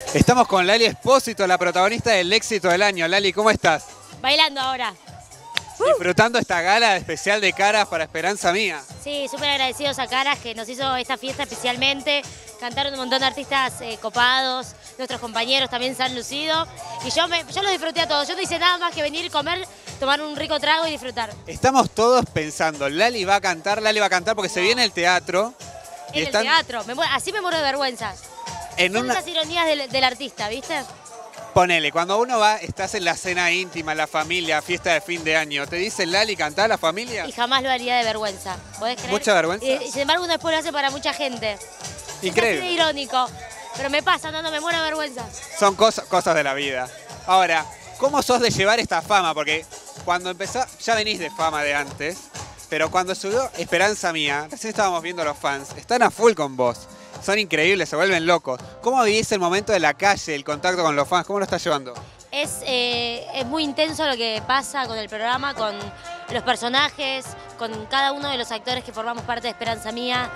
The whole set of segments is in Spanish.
Estamos con Lali Espósito, la protagonista del éxito del año. Lali, ¿cómo estás? Bailando ahora. Disfrutando esta gala especial de Caras para Esperanza Mía. Sí, súper agradecidos a Caras que nos hizo esta fiesta especialmente. Cantaron un montón de artistas copados, nuestros compañeros también se han lucido. Y yo lo disfruté a todos. Yo no hice nada más que venir, comer, tomar un rico trago y disfrutar. Estamos todos pensando, Lali va a cantar porque se viene el teatro. En el teatro, así me muero de vergüenza. Son esas ironías del artista, ¿viste? Ponele, cuando uno va, estás en la cena íntima, la familia, fiesta de fin de año, ¿te dicen Lali, cantá a la familia? Y jamás lo haría de vergüenza, ¿podés creer? ¿Mucha vergüenza? Y sin embargo uno después lo hace para mucha gente. Increíble. Es así de irónico, pero me pasa, no, me muero de vergüenza. Son cosas de la vida. Ahora, ¿cómo sos de llevar esta fama? Porque cuando empezó, ya venís de fama de antes, pero cuando subió Esperanza Mía, recién estábamos viendo a los fans, están a full con vos. Son increíbles, se vuelven locos. ¿Cómo vivís el momento de la calle, el contacto con los fans? ¿Cómo lo estás llevando? Es muy intenso lo que pasa con el programa, con los personajes, con cada uno de los actores que formamos parte de Esperanza Mía.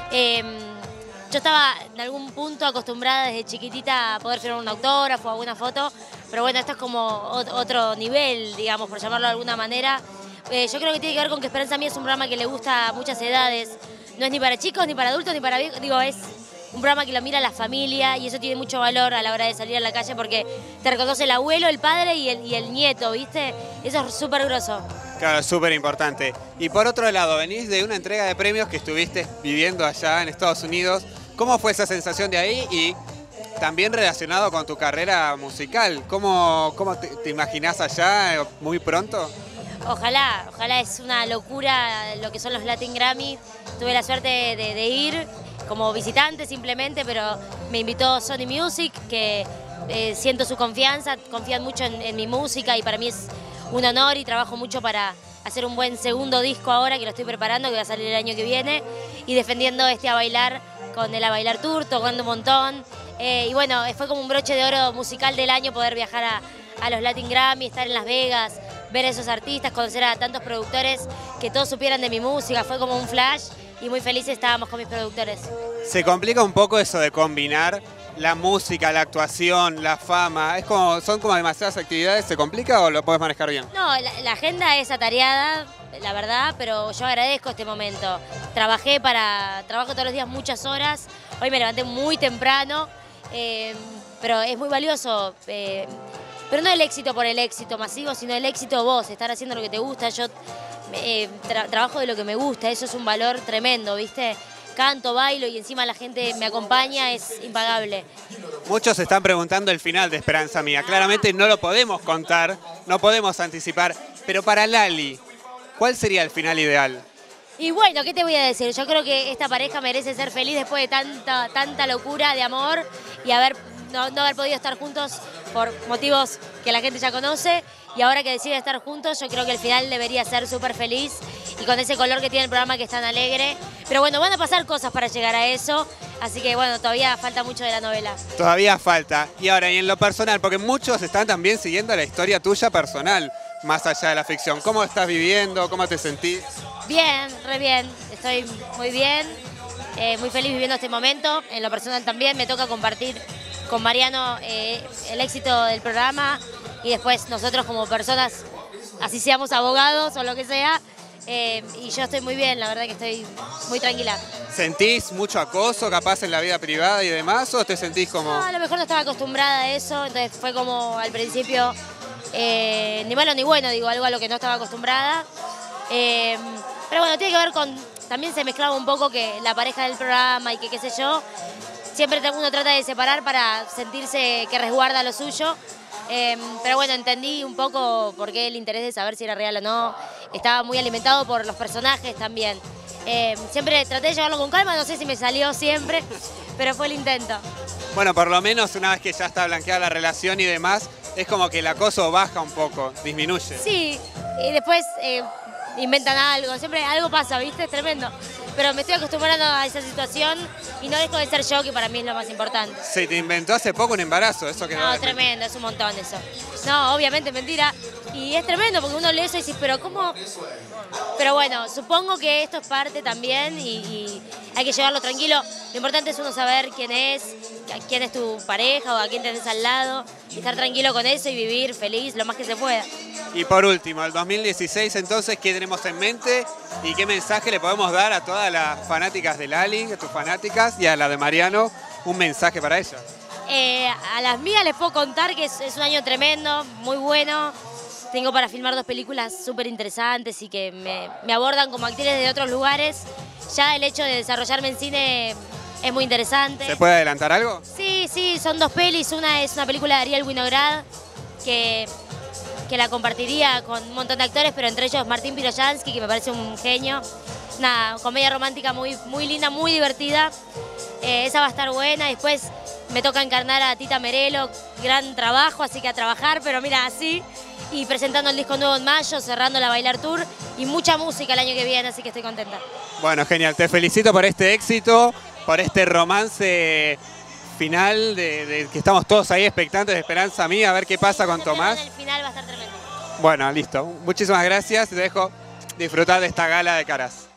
Yo estaba en algún punto acostumbrada desde chiquitita a poder firmar un autógrafo o alguna foto, pero bueno, esto es como otro nivel, digamos, por llamarlo de alguna manera. Yo creo que tiene que ver con que Esperanza Mía es un programa que le gusta a muchas edades. No es ni para chicos, ni para adultos, ni para viejos. Digo, es un programa que lo mira la familia y eso tiene mucho valor a la hora de salir a la calle porque te reconoce el abuelo, el padre y el nieto, ¿viste? Eso es súper grosso. Claro, súper importante. Y por otro lado, venís de una entrega de premios que estuviste viviendo allá en Estados Unidos. ¿Cómo fue esa sensación de ahí? Y también relacionado con tu carrera musical. ¿Cómo te imaginás allá muy pronto? Ojalá es una locura lo que son los Latin Grammy. Tuve la suerte de ir como visitante simplemente, pero me invitó Sony Music, que siento su confianza, confían mucho en mi música y para mí es un honor y trabajo mucho para hacer un buen segundo disco ahora que lo estoy preparando, que va a salir el año que viene, y defendiendo A Bailar con el A Bailar Tour, tocando un montón. Y bueno, fue como un broche de oro musical del año poder viajar a los Latin Grammy, estar en Las Vegas, ver a esos artistas, conocer a tantos productores que todos supieran de mi música, fue como un flash y muy felices estábamos con mis productores. Se complica un poco eso de combinar la música, la actuación, la fama, son como demasiadas actividades, ¿se complica o lo puedes manejar bien? No, la agenda es atareada, la verdad, pero yo agradezco este momento. Trabajo todos los días muchas horas, hoy me levanté muy temprano, pero es muy valioso. Pero no el éxito por el éxito masivo, sino el éxito vos, estar haciendo lo que te gusta. Yo trabajo de lo que me gusta, eso es un valor tremendo, ¿viste? Canto, bailo y encima la gente me acompaña, es impagable. Muchos están preguntando el final de Esperanza Mía. Claramente no lo podemos contar, no podemos anticipar, pero para Lali, ¿cuál sería el final ideal? Y bueno, ¿qué te voy a decir? Yo creo que esta pareja merece ser feliz después de tanta locura de amor y no haber podido estar juntos por motivos que la gente ya conoce, y ahora que deciden estar juntos yo creo que el final debería ser súper feliz y con ese color que tiene el programa que es tan alegre. Pero bueno, van a pasar cosas para llegar a eso, así que bueno, todavía falta mucho de la novela. Todavía falta. Y ahora, y en lo personal, porque muchos están también siguiendo la historia tuya personal, más allá de la ficción. ¿Cómo estás viviendo? ¿Cómo te sentís? Bien, re bien, estoy muy bien, muy feliz viviendo este momento. En lo personal también me toca compartir con Mariano el éxito del programa y después nosotros como personas, así seamos abogados o lo que sea, y yo estoy muy bien, la verdad que estoy muy tranquila. ¿Sentís mucho acoso capaz en la vida privada y demás o te sentís como...? No, a lo mejor no estaba acostumbrada a eso, entonces fue como al principio ni malo ni bueno, digo, algo a lo que no estaba acostumbrada. Pero bueno, tiene que ver con, también se mezclaba un poco que la pareja del programa y que qué sé yo, siempre uno trata de separar para sentirse que resguarda lo suyo. Pero bueno, entendí un poco por qué el interés de saber si era real o no. Estaba muy alimentado por los personajes también. Siempre traté de llevarlo con calma, no sé si me salió siempre, pero fue el intento. Bueno, por lo menos una vez que ya está blanqueada la relación y demás, es como que el acoso baja un poco, disminuye. Sí, y después inventan algo, siempre algo pasa, ¿viste? Es tremendo. Pero me estoy acostumbrando a esa situación y no dejo de ser yo, que para mí es lo más importante. Se te inventó hace poco un embarazo, eso que no, tremendo, es un montón eso. No, obviamente mentira. Y es tremendo porque uno lee eso y dice, pero ¿cómo Pero bueno, supongo que esto es parte también y hay que llevarlo tranquilo. Lo importante es uno saber quién es tu pareja o a quién tenés al lado, y estar tranquilo con eso y vivir feliz lo más que se pueda. Y por último, el 2016 entonces, ¿qué tenemos en mente y qué mensaje le podemos dar a todas las fanáticas de Lali, a tus fanáticas, y a la de Mariano, un mensaje para ellos? A las mías les puedo contar que es un año tremendo, muy bueno. Tengo para filmar 2 películas súper interesantes y que me abordan como actriz de otros lugares. Ya el hecho de desarrollarme en cine es muy interesante. ¿Se puede adelantar algo? Sí, son 2 pelis. Una es una película de Ariel Winograd, que la compartiría con un montón de actores, pero entre ellos Martín Piroyansky, que me parece un genio. Una comedia romántica muy linda, muy divertida. Esa va a estar buena. Después me toca encarnar a Tita Merelo, gran trabajo, así que a trabajar, pero mira, así. Y presentando el disco nuevo en mayo, cerrando la Bailar Tour y mucha música el año que viene, así que estoy contenta. Bueno, genial. Te felicito por este éxito, por este romance final, de que estamos todos ahí expectantes de Esperanza Mía, a ver qué pasa con Tomás. El final va a estar tremendo. Bueno, listo. Muchísimas gracias. Te dejo disfrutar de esta gala de caras.